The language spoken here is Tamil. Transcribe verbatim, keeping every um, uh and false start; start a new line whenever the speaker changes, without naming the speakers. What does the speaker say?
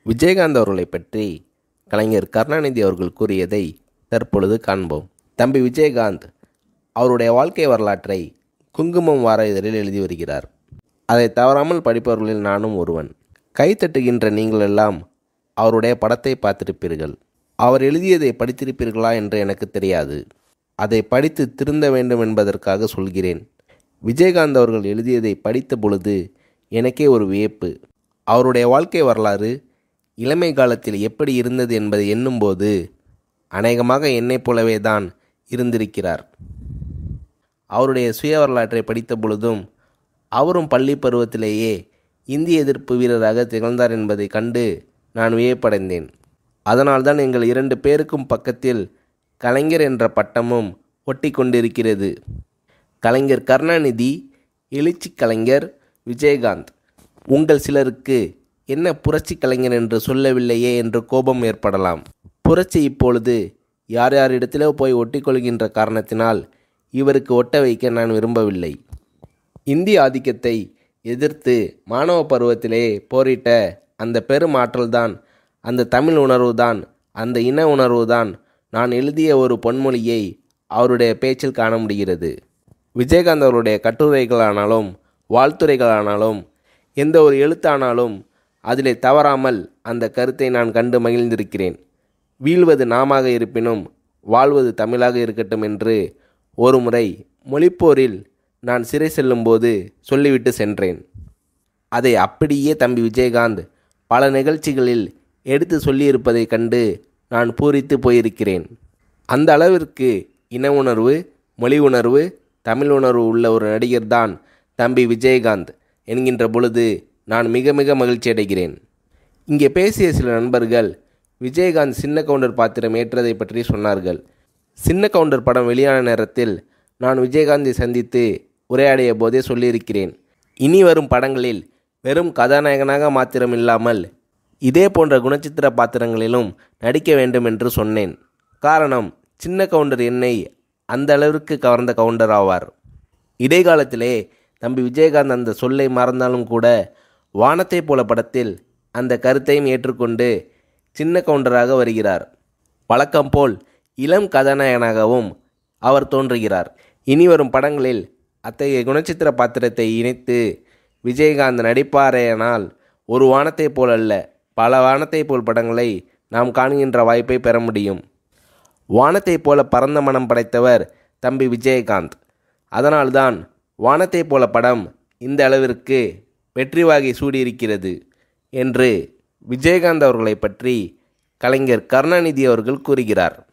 விஜயகாந்த் அவர்களை பற்றி கலைஞர் கருணாநிதி அவர்கள் கூறியதை தற்பொழுது காண்போம். தம்பி விஜயகாந்த் அவருடைய வாழ்க்கை வரலாற்றை குங்குமம் வார இதழில் எழுதி வருகிறார். அதை தவறாமல் படிப்பவர்களில் நானும் ஒருவன். கைத்தட்டுகின்ற நீங்கள் எல்லாம் அவருடைய படத்தை பார்த்திருப்பீர்கள். அவர் எழுதியதை படித்திருப்பீர்களா என்று எனக்கு தெரியாது. அதை படித்து திருந்த வேண்டும் என்பதற்காக சொல்கிறேன். விஜயகாந்த் அவர்கள் எழுதியதை படித்த பொழுது எனக்கே ஒரு வியப்பு. அவருடைய வாழ்க்கை வரலாறு இளமை காலத்தில் எப்படி இருந்தது என்பதை எண்ணும்போது அநேகமாக என்னைப் போலவே தான் இருந்திருக்கிறார். அவருடைய சுய வரலாற்றை படித்த பொழுதும் அவரும் பள்ளி பருவத்திலேயே இந்திய எதிர்ப்பு வீரராக திகழ்ந்தார் என்பதை கண்டு நான் வியப்படைந்தேன். அதனால்தான் எங்கள் இரண்டு பேருக்கும் பக்கத்தில் கலைஞர் என்ற பட்டமும் ஒட்டி கொண்டிருக்கிறது. கலைஞர் கருணாநிதி, எழுச்சி கலைஞர் விஜயகாந்த். உங்கள் சிலருக்கு என்ன புரட்சி கலைஞர் என்று சொல்லவில்லையே என்று கோபம் ஏற்படலாம். புரட்சி இப்பொழுது யார் யாரிடத்திலோ போய் ஒட்டிக்கொள்கின்ற காரணத்தினால் இவருக்கு ஒட்ட வைக்க நான் விரும்பவில்லை. இந்திய ஆதிக்கத்தை எதிர்த்து மாணவ பருவத்திலே போரிட்ட அந்த பெரும் ஆற்றல்தான், அந்த தமிழ் உணர்வுதான், அந்த இன உணர்வுதான் நான் எழுதிய ஒரு பொன்மொழியை அவருடைய பேச்சில் காண முடிகிறது. விஜயகாந்த் அவருடைய கட்டுரைகளானாலும் வாழ்த்துரைகளானாலும் எந்த ஒரு எழுத்தானாலும் அதிலே தவறாமல் அந்த கருத்தை நான் கண்டு மகிழ்ந்திருக்கிறேன். வீழ்வது நாமாக இருப்பினும் வாழ்வது தமிழாக இருக்கட்டும் என்று ஒரு முறை மொழிப்போரில் நான் சிறை செல்லும்போது சொல்லிவிட்டு சென்றேன். அதை அப்படியே தம்பி விஜயகாந்த் பல நிகழ்ச்சிகளில் எடுத்து சொல்லியிருப்பதை கண்டு நான் பூரித்து போயிருக்கிறேன். அந்த அளவிற்கு இன உணர்வு, மொழி உணர்வு, தமிழ் உணர்வு உள்ள ஒரு நடிகர் தான் தம்பி விஜயகாந்த் என்கின்ற பொழுது நான் மிக மிக மகிழ்ச்சி அடைகிறேன். இங்கே பேசிய சில நண்பர்கள் விஜயகாந்த் சின்ன கவுண்டர் பாத்திரம் ஏற்றதை பற்றி சொன்னார்கள். சின்ன கவுண்டர் படம் வெளியான நேரத்தில் நான் விஜயகாந்தை சந்தித்து உரையாடிய போதே சொல்லியிருக்கிறேன், இனி வரும் படங்களில் வெறும் கதாநாயகனாக மாத்திரம் இல்லாமல் இதே போன்ற குணச்சித்திர பாத்திரங்களிலும் நடிக்க வேண்டும் என்று சொன்னேன். காரணம், சின்ன கவுண்டர் என்னை அந்த அளவிற்கு கவர்ந்த கவுண்டர் ஆவார். இடைக்காலத்திலே தம்பி விஜயகாந்த் அந்த சொல்லை மறந்தாலும் கூட வானத்தை போல படத்தில் அந்த கருத்தையும் ஏற்றுக்கொண்டு சின்ன கவுண்டராக வருகிறார். வழக்கம் போல் இளம் கதாநாயகனாகவும் அவர் தோன்றுகிறார். இனி வரும் படங்களில் அத்தகைய குணச்சித்திர பாத்திரத்தை இணைத்து விஜயகாந்த் நடிப்பாரேனால் ஒரு வானத்தை போல் அல்ல, பல வானத்தை போல் படங்களை நாம் காண்கின்ற வாய்ப்பை பெற முடியும். வானத்தை போல பரந்த மனம் படைத்தவர் தம்பி விஜயகாந்த். அதனால்தான் வானத்தை போல படம் இந்த அளவிற்கு வெற்றி வாகை சூடியிருக்கிறது என்று விஜயகாந்த் அவர்களை பற்றி கலைஞர் கருணாநிதி அவர்கள் கூறுகிறார்.